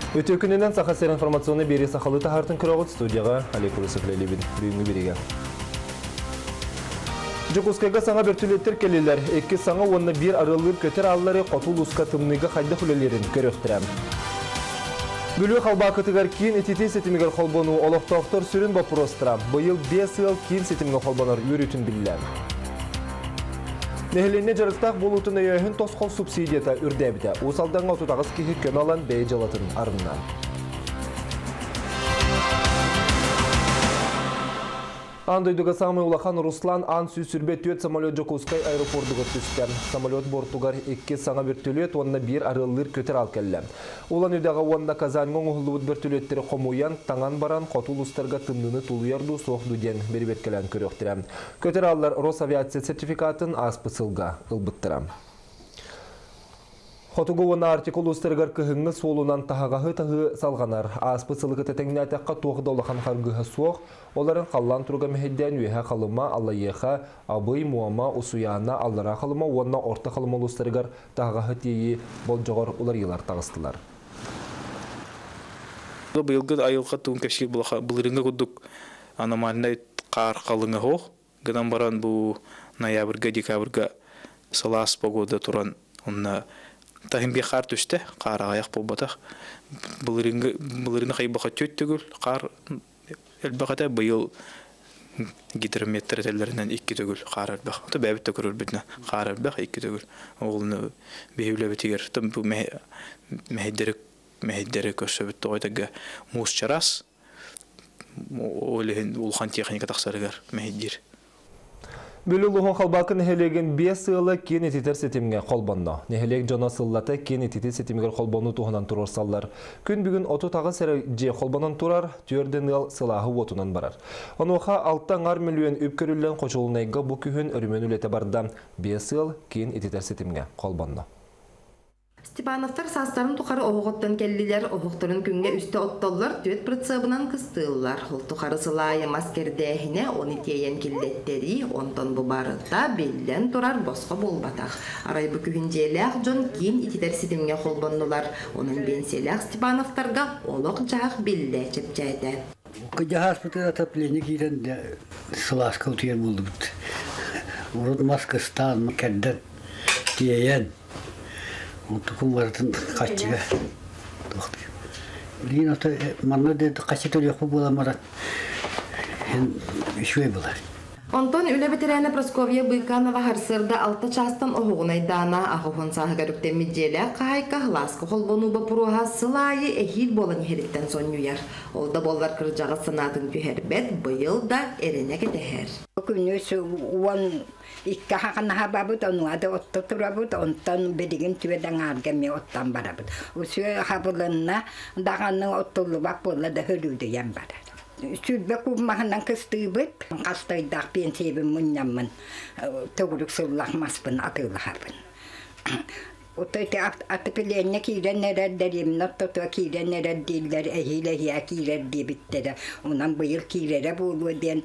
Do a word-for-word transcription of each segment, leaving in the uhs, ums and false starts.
Өтөкүнүнөн сахасер информационный бери сахалы тахартын кырогут студияга Олег Лебин бүгүнкү бириге. Жукускайга саңа бертүлеттер келелер. Эки саңа онны бир арылып көтөр аллары котул уска тымныга хайда хүлелерин көрөктүрөм. Бүлүү халбакытыгар кийин этити сетимигер холбону олоктоктор сүрүн бопростра. Быйыл беш ел кийин сетимиге холбонор үрүтүн биллер. Нехленне жарықтақ болутын өйін тосқол субсидията үрдәбіді. Усалдан отутағыз кехі көн алан бәй жалатын арыннан. Андойдуга самый улахан Руслан ан сүйсүрбе төт самолет Жокускай аэропордуга түсті. Самолет бортугар эки саңа бертүлет, онна бир арылыр көтер ал келле. Улан үйдегі онна Казаньон ұғылуыд бертүлеттері қомуян, таңан баран қотул ұстарға тымныны тулуярду соғду ден бербеткелен көріқтірі. Көтер аллар Росавиация сертификатын аспысылға ылбыттыра. Хотугуына артикул ұстырғар көхіңі солунан тағағағы тағы салғанар. Аспысылығы тәтәңіне әтәққа тоғыда олақан қарғығы соқ, оларын қаллан тұрға мәхедден үйе қалыма, алайеға, абый, муама, ұсуяна, аллара қалыма, онна орта қалыма ұстырғар тағағағы тейі бол жоғыр олар елар тағыстылар. Бұйылғы айылға туын кәшкел бұлырыңға күдік аномалында қар қалыңы хоқ. Гыдан баран бұл ноябрьға, декабрьға салас погода тұран онна Тахим бихар түсті, қар аяқ болбатақ. Бұлырыны қайбақа төт түгіл, қар әлбақата бұйыл гидрометр тәлерінен екі түгіл, қар әлбақ. Ота бәбіт түгір өрбетіне, қар әлбақ екі түгіл. Оғылыны бейеулі бітігер. Бұл мәйдері көсі бітті ойдығы мұз чарас, ұлған техника тақсарығар мәйдер. Бүлі луғын қалбақы нәхелеген бес сылы кен ететер сетімге қолбанды. Нәхелек жона сыллата кен ететер сетімгер қолбаны туғынан тұрар саллар. Күн бүгін оту тағы сәрі же қолбанын тұрар, түйерден ел сылағы отынан барар. Онуға алттан ар миллион өпкөрілен қочылынайға бұл күйін өрімен үлеті барда бес сыл кен ететер сетімге қолбанды. Степановтар састарын тухары оғуғыттан келлилер, оғуқтарын күнге үсті оттоллар төт прыцыбынан кыстылар. Ол тухары сылайы маскердәхіне оны тейен келдеттері, онтон бұбарыта белден тұрар босқа болбатақ. Арай бұ күхінжеләқ жон кейін итидер сетімге қолбаннулар. Оның бенселәқ Степановтарға олық жақ белді чепчайды. Кыдяғас бұты отопление кейден сыласқа ұтыер болды бұт. Урыд маскыстан мүкәдден тейен. Tukun vardı kaçıga. Lina da manna da kaçı tölü yapıp bulamadı. Hem şöyle bular. Онтон үлі бітірәні Просковья Быканова харсырда алты частан оғуғынайдана ағуғын сағығарыптен меджелі қайқа ғыласқы қолбону бапыруға сылайы әхил болын херіктен сон үйер. Олда болар кіржағы сынатын күйербет бұйыл да әріне кетехер. Күнесі уан икка хақанаға бабыд, онуады отты тұрабыд, онтан бедігін түйеден аргеме оттан барабыд. Осы хабылынна дағанның оттылы бақ болы да хөлуді ен барады. Südbe kurmağından kıstığıbıt, kastaydak ben sebim münnamın, toğruk sırlahmasbın, atılhabın. Otoyte atıpilerine kiren neler derim, nottotu kiren neler diller, ehile hiya kiren diye bittere. Ondan bu yıl kirere bulu den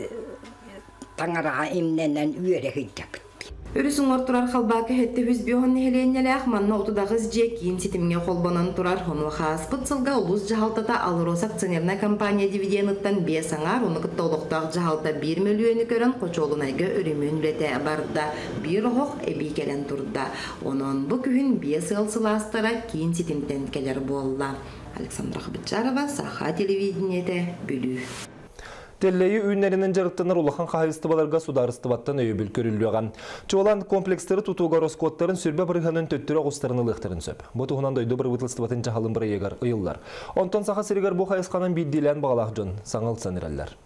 tanarağa emnenen üyere hıydabıt. Өрісің ортырар қалбақы хетті хүз бүйін нехеленелі ақманна отудағыз же кейін сетімге қолбанан тұрар хону қаспыт сылға ұлыс жағалтата алырос акционерна компания дивидендттан бес аңар, оны күтті олықтақ жағалта бір миллионы көрін қочолынайға өрімен үлеті барда бір оқ әбей келен тұрда. Оның бұл күйін бес ыл сыластыра кейін сетімден келер болла. Александра Хабытчарова, Саха телевидениеде бүлі. Теллейі үйінлерінің жарықтанар улахан қағыстыбаларға сударыстыбаттан өйбіл көрілуған. Чуалан комплекстері тұтуға роскоттарын сүрбе бірғанын төттірі ғыстарыны лықтарын сөп. Бұтығынан дойды бір бұтылыстыбатын жағалын бір егер ұйылар. Онтан сақа сірігер бұл қайысқанын бейдейлен бағалақ жон, саңыл саныралар.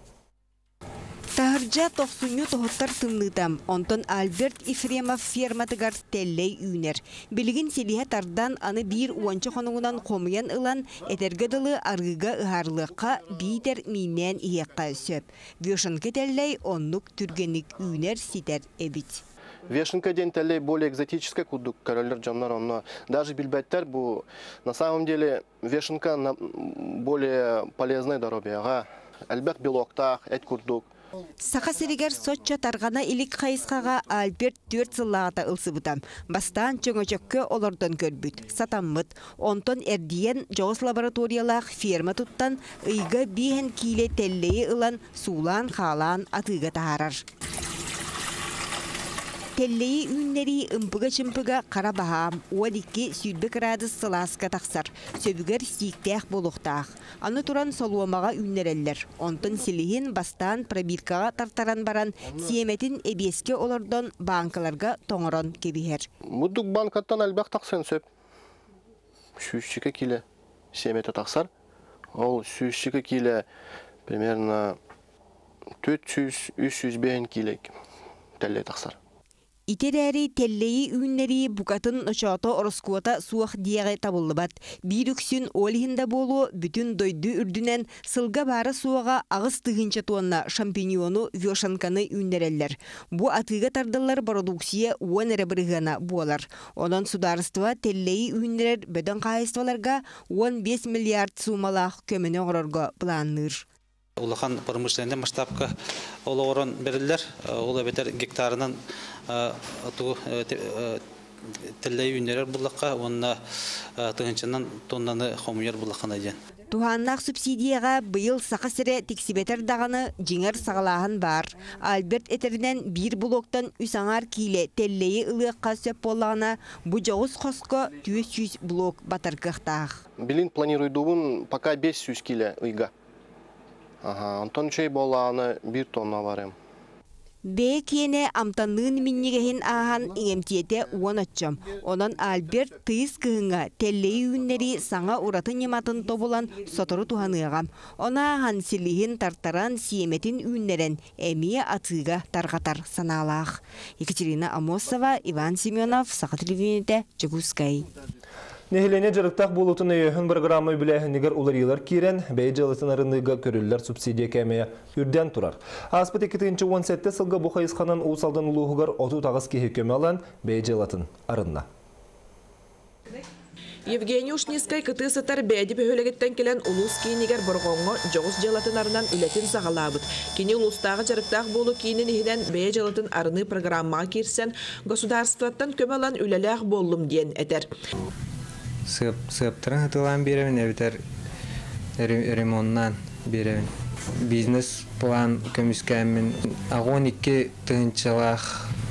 Тахыржа тоқсуну тоғыттар тымныдам. Онтон Альберт Ефремов ферматыгар теллей үйнер. Білігін селиhe тардан аны бір уанчы қонуынан қомыян ылан этергедылы арғыға ұхарлыққа бейдер минен иеққа сөп. Вешінкі теллей оннук түргенік үйнер ситер эбит. Вешенка день теллей более экзотическая, куда королер джамнар, но даже бильбеттер, бу на самом деле вешенка более полезная дорога. Ага, Альберт белоктах, эт курдук. Сақа сиригер сотча тарғана илик қайысқаға Альберт төрт сыллағата ылсыбытам. Бастан чөңөчөккө олордон көрбүт, сатаммыт. Онтон эрдиен жоғыс лабораториялақ ферма туттан ыйга бейін киле теллейі ылан сулан халан атыга тахарар. Теллейі үннери ымпыга-чымпыга қара бағам, уадикки сүйдбі градус сыласка тақсар, сөбігер сиіктәқ болуқтақ. Аны туран солуамаға үннереллер. Онтын силихин бастан пробиркаға тартаран баран, сиеметин эбеске олордон банкаларга тоңорон кебихер. Мұддық банкаттан әлбәқ тақсын сөп. Сүйшікі келі сиеметі тақсар. Ол сүйшікі келі примерно төрт жүз үч жүз беш келек тәллей тақсар. Итерәри теллеyi үннери букатын очото ороскуата суах диягы табылыбат. Bir үксүн олихинда болу бүтүн дойду үрдүнен сылга бары суага агыс тыгынча туанна шампиньону вешанканы үннереллер. Бу атыга тардылар продукция уанере бырыгана буалар. Онан сударыства теллеyi үннерер бөдөн кайысталарга он беш миллиард сумалах көмөнө орорго планныр. Улахан промышленный масштабка олорон берилер, ола бетер гектарынан теллей үннерер буллакка, онна тыгынчынан тоннаны хомуер буллаккана ден. Туханнақ субсидияға быйыл сақа сірі тексибетер дағаны жеңер сағалағын бар. Альберт этерінен бір блоктан үсаңар кейле теллейі ылыққа сөп болағына бұ жоғыз қосқы төрт жүз блок батарқықтақ. Билин планируйдуын пока беш жүз келе ыйга. Антон чей болағына бір тонна барым. Бе кене амтанын миннигехин ахан иңемтиете уон отчом. Онан Альберт тыйыз кыһыңа теллей үннери саңа уратын нематын тобулан сотору туханыгам. Она ахан силихин тартаран сиеметин үннерен эмие атыга таргатар саналах. Екатерина Амосова, Иван Семенов, Сақа телевидениете, Чекускай. Нехелене жарықтақ болутын өйін программы біләхінігер уларилар кирен, бәй жалытын арыныға көрілілер субсидия кәмея үрден тұрар. Аспыт екі он сетте сылға бұқайысқанын ұсалдан ұлығығар оту тағыз кеге көме алан бәй жалытын арынна. Евгений Ушнискай кыты сытар бәді бөхөлегеттен келен улус кейінігер бұрғоңы жоғыз жалатын арынан үлетін сағалабыд. Кені улустағы жарықтақ болу кейінен ехіден бәй жалатын арыны программа кирсен, государстваттан көме алан үлеләқ болым ден әтер. Сыптырын хытылан беремін, әбітер ремонтнан беремін. Бизнес план көміскәмін. Ағон икі тұғынчылақ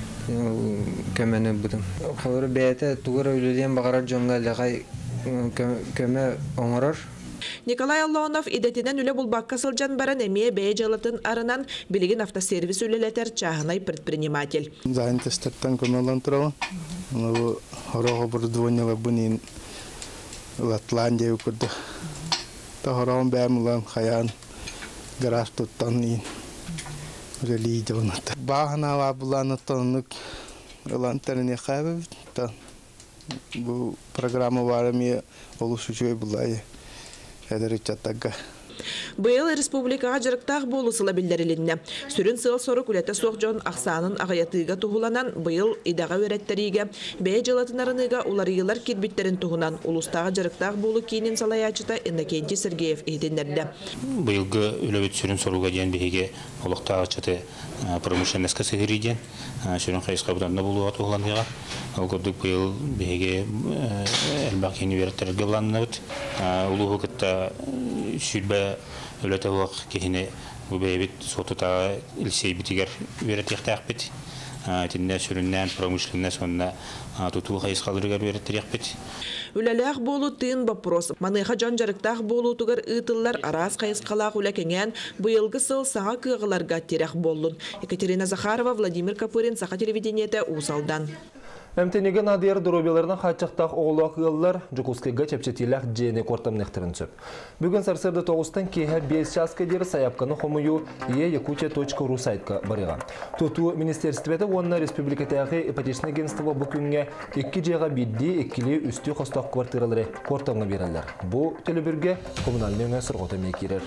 көмені бұдым. Қалыры бәйті тұғыр өліден бағарар жоңғалдағай көмі оңырыр. Николай Аллонов идетинен үлі бұлбаққа сылжан баран әмие бәй жалатын арынан білігін автосервис үлелетер чағынай предприниматель. Занятостаттан көмі алан тұралы. Хорого оборудование бұнин Латландия укурды. Тахарам бәмілан хаян гараж туттан ин религия онаты. Бағына лабыланы тонлық лантеріне қайбы бітті. Бұл программа барымы олушучой бұлай әдірі чаттаға. Быйыл республикаға жарықтақ болысыла білдерілінне. Сүрін сыл соры күлеті соқ жон ақсанын ағаятыға тұғыланан быйыл идаға өреттеріге, бәй жалатынарыныға уларыйлар кирбиттерін тұғынан улустағы жарықтақ болу кейінен салаячыта Иннокентий Сергеев едіндерді. Быйылғы өлөбет сүрін соруға ден бейге олықтағы чаты промышленескі сығыриден, сүрін қайысқа бұданда болуға тұғыланыға. Ол көрдік быйыл бейге әлбақ ені вереттерге бұланына бұд. Улуғы күтті сүрбә өлөте уақ кехіне бұбәйбет сотыта үлсей бітігер вереттіқтәқ бет. Тінне сүріннен промышленне сонына тұту қайысқалырығар вереттірек бет. Үлеләқ болу тыын вопрос. Маныға жан жарықтақ болу тұғыр ұтылар арас қайысқалақ үләкенген бұйылғы сыл саға күйғыларға терек болын. Екатерина Захарова, Владимир Капырин, Сақа телевидениеті Усалдан. Әмтенеген адер дұробелерінің қатшақтақ оғылы қығылар жүкускайға чәпчетиләқ жене қортамнықтырын сөп. Бүгін сарсырды тоғыстан кейі бес часқа дері саяпқаны қомыю е якутия точка ру сайтқа барыға. Тұту министерстветі онына республикатағы ипотечный агентство бүкінге екі жеға бидді екілі үсті қостақ квартиралары қортамға берілер. Бұл телебірге коммунальный өңі сұрғыты мекерер.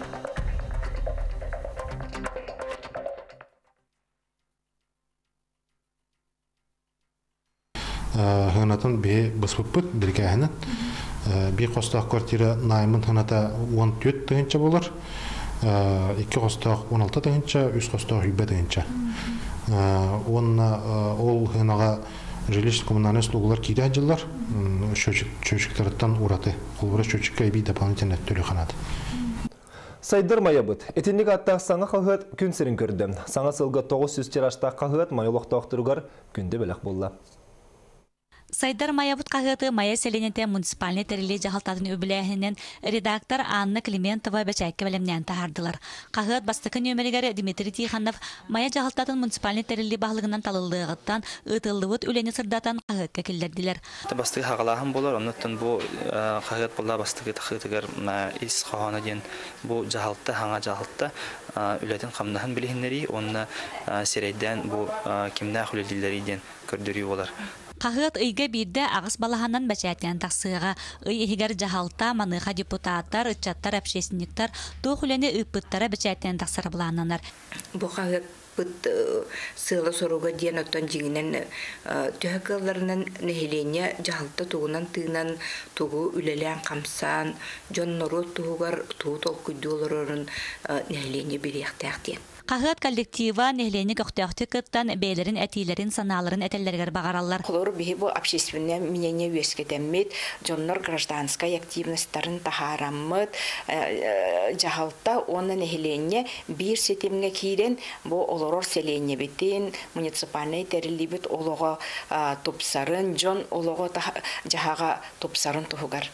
Ханатан бе баспыппыт біргәһінен. Би қостақ квартира наймын ханата он төрт тығынча болар. iki қостақ он алты тыгынча, үч қостақ үйбе тыгынча. Онна ол хынаға жилищно коммунальные услугулар киде жыллар чөчүктөрдөн ураты. Колбура чөчүккө эби дополнительно төлөканат. Сайдар маябыт. Этинник аттақ саңа қағыт күн сирин көрді. Саңа сылға тоғыз жүз тираштақ қағыт майолықтақтырығар күнде бәлік болды. Сайдар маябыт қағыты майя селенете муниципальный терили жағалтатын өбіләхінен редактор Анна Климентова бәчәкке бәлемнен тахардылар. Қағыт бастықы нөмірігері Дмитрий Тиханов майя жағалтатын муниципальный терили бағылығынан талылығыттан ұтылығыт үлені сырдатан қағытқа келдерділер. Бастығы қағылағын болар, оннаттан бұл қағыт болар бастығы тақытығыр ис қағаны ден бұл жағалты, хаңа жағалты үлетін қамнағын білігінлері, онына серейден бұл кемнә құлелділері ден көрдірі олар. Қағыт үйге бірді ағыс балағанан бәчәттен тақсыға, үй егер жағалта маныға депутаттар, үтчаттар, әпшесіндіктер, тоқ үлені үппіттары бәчәттен тақсыры бұлананар. Бұл қағыт бұт сылы соруға ден оттан жеңінен түйәкілерінің нәхелене жағалта туғынан тыынан туғы үлелен қамсан, жон нұру туғығар туғы толқыды олырын нәхелене беректәқтен. Қағыт коллектива нәхлені көқтіяқты күттан бәйлерін, әтейлерін, саналарын әтеллергер бағаралар. Қолыр бейі бұл общественне мнение өскетеммет, жонлар гражданскай активностарын тахараммыт, жағалта оны нәхлене бір сетемге кейден бұл олорор селенне бетін, муниципальный тәрілі бет олығы топсарын, жон олығы жағаға топсарын тұғығар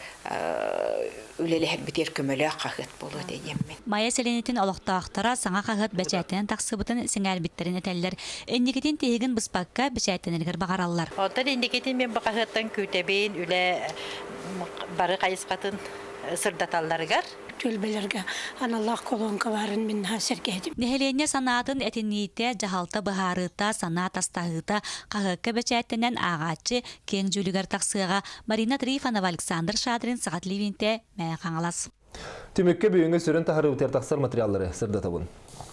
үлелі бітер көмілі қағыт болу дейеммен. Майя селенетін олықтақтара саңа қағыт бәчәттен тақсыбытын сіңәл біттерін әтәлілер. Эндекетін тегін бұспаққа бәчәттенергер бағаралар. Отыр эндекетін мен бұқағыттан көтебейін үлі бары қайысқатын сырдаталарығар. Төлбелерге аналлах колонка барын мен хасеркедим. Нехелене санатын этинните жағалта бахарыта санат астағыта қағыққа бәчәттенен ағачы кең жүлігер тақсыға Марина Трифанова, Александр Шадрин, Сағат Ливинте, мәе қаңалас. Түмікке бүйінгі сүрін тахары өтер тақсыр материаллары сырдатабын.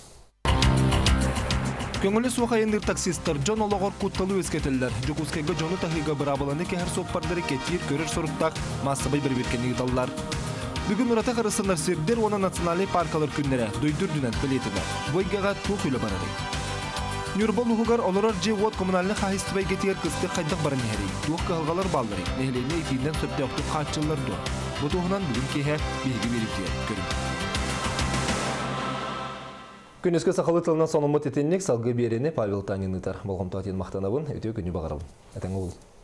Көңілі суқайындар таксистер Джон олығыр құтталы өскетілдер. Жүкускайға жоны тахыға бірабыланы кәр соқпардары кетейір көрір сұрықтақ массабай бір-біркені ұталылар. Бүгін ұрата қарысынлар сөрдер оны националай паркалар күннері дөйдір дүнәт білетілер. Бойгаға туқ үлі барары. Нюрбол ұғығар олырар же от коммунальны қағыстыбай кетер кісті қайдақ барын әрей. Туқ қағалар баллары. Нәхілейіне етейінден сөпте оқты қатшылар дуа. Бұтуғынан бүгін кейе бейгі беріктер көрім. Күнескі сақалы тылынан сонымы тетеннек салғы берені Павел Танин ұтар. Болғымта атен мақтанабын, өте күні бағаралым. Әтің ол.